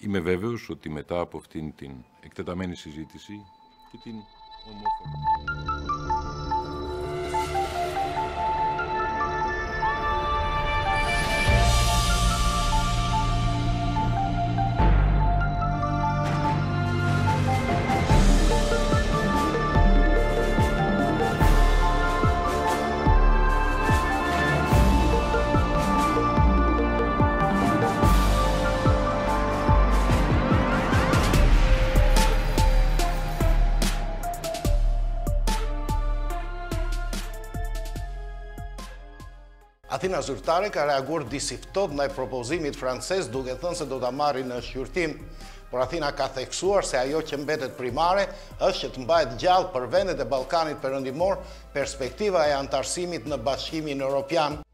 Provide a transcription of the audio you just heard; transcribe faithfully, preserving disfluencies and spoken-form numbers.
Είμαι βέβαιος ότι μετά από αυτήν την εκτεταμένη συζήτηση και την ομόφωνη... Athina zyrtare ka reaguar disi ftohtë ndaj propozimit francez, duke thënë se do ta marrin në shqyrtim, por Athina ka theksuar se ajo që mbetet primare është që të mbahet gjallë për vendet e Ballkanit Perëndimor perspektiva e antarësimit në Bashkimin Evropian.